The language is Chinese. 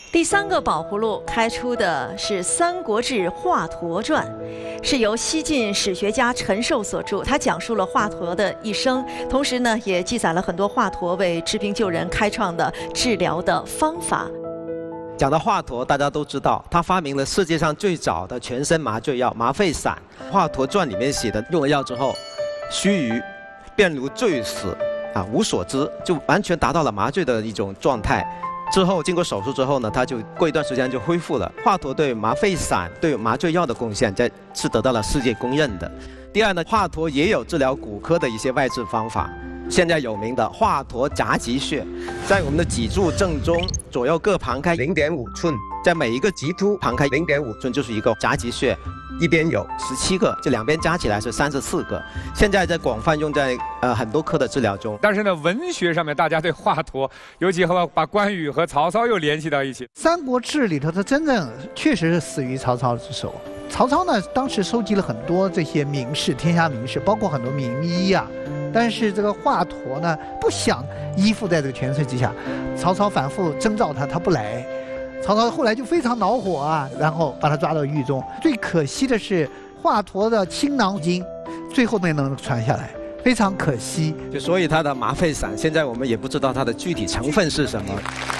第3个宝葫芦开出的是《三国志·华佗传》，是由西晋史学家陈寿所著。他讲述了华佗的一生，同时呢，也记载了很多华佗为治病救人开创的治疗的方法。 讲到华佗，大家都知道，他发明了世界上最早的全身麻醉药麻沸散。《华佗传》里面写的，用了药之后，须臾便如醉死，无所知，就完全达到了麻醉的一种状态。之后经过手术之后呢，他就过一段时间就恢复了。华佗对麻沸散、对麻醉药的贡献，是得到了世界公认的。第二呢，华佗也有治疗骨科的一些外治方法。现在有名的华佗夹脊穴，在我们的脊柱正中左右各旁开0.5寸，在每一个棘突旁开0.5寸就是一个夹脊穴，一边有17个，这两边加起来是34个。现在在广泛用在很多科的治疗中。 但是呢，文学上面大家对华佗，尤其把关羽和曹操又联系到一起。《 三国志》里头，他真正确实是死于曹操之手。曹操呢，当时收集了很多这些名士，天下名士，包括很多名医啊。但是这个华佗呢，不想依附在这个权势之下，曹操反复征召他，他不来。曹操后来就非常恼火啊，然后把他抓到狱中。最可惜的是，华佗的青囊经最后没能传下来，非常可惜。 所以他的麻沸散，现在我们也不知道它的具体成分是什么。